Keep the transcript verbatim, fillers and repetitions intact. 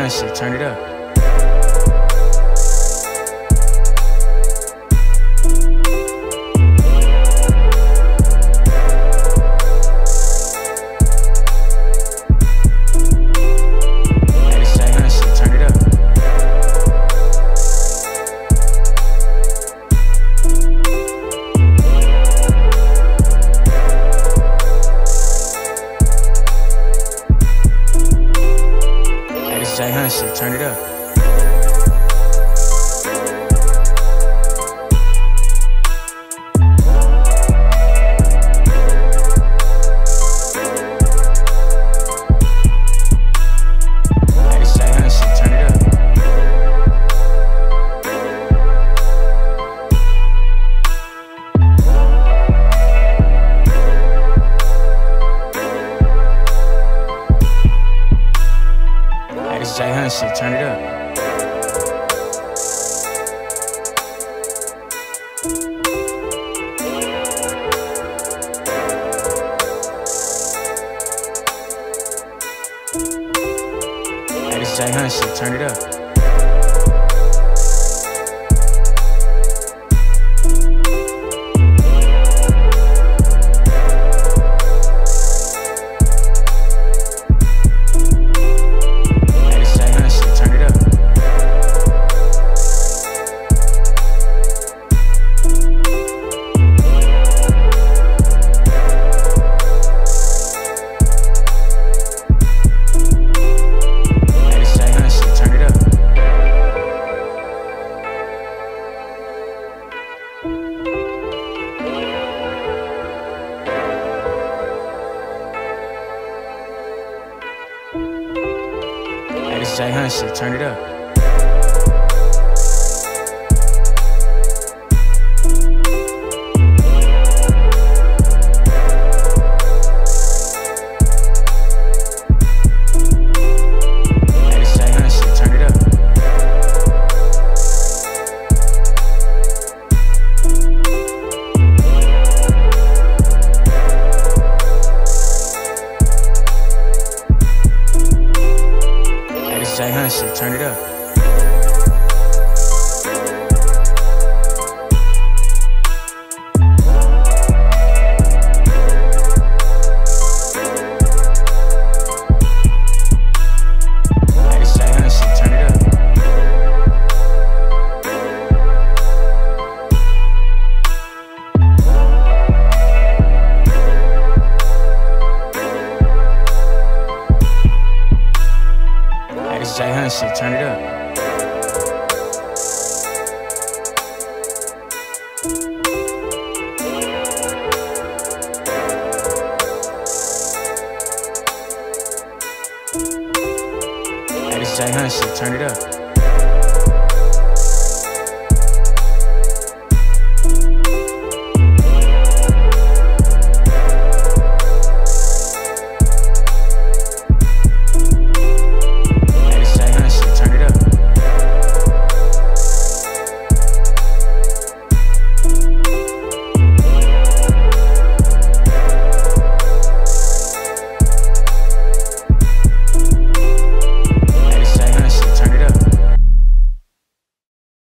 Hunt shit, turn it up. Jay Hunt shit, turn it up. Jay Hunt shit, turn it up. Hey, this Jay Hunt shit, turn it up. Hey, this Jay Hunt shit, turn it up. Jay Hunt shit, turn it up. Hey, this Jay Hunt shit, turn it up. Jay Hunt shit, turn it up. Hey, this Jay Hunt shit, turn it up.